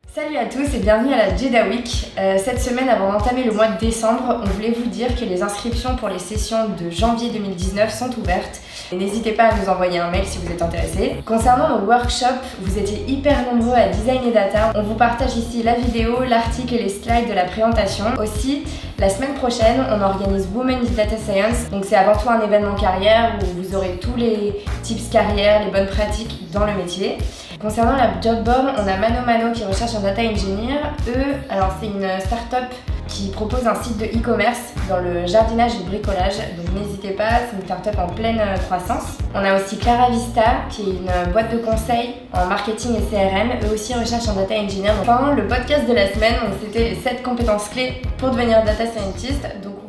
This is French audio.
Salut à tous et bienvenue à la JEDA Week. Cette semaine, avant d'entamer le mois de décembre, on voulait vous dire que les inscriptions pour les sessions de janvier 2019 sont ouvertes. N'hésitez pas à nous envoyer un mail si vous êtes intéressés. Concernant nos workshops, vous étiez hyper nombreux à designer data. On vous partage ici la vidéo, l'article et les slides de la présentation. Aussi, la semaine prochaine, on organise Women in Data Science. Donc c'est avant tout un événement carrière où vous aurez tous les tips carrière, les bonnes pratiques dans le métier. Concernant la job board, on a Mano qui recherche un data engineer. Alors c'est une start-up qui propose un site de e-commerce dans le jardinage et le bricolage, donc n'hésitez pas, c'est une start-up en pleine croissance. On a aussi Clara Vista qui est une boîte de conseil en marketing et CRM, eux aussi recherchent un data engineer. Enfin, le podcast de la semaine, c'était les 7 compétences clés pour devenir data scientist. Donc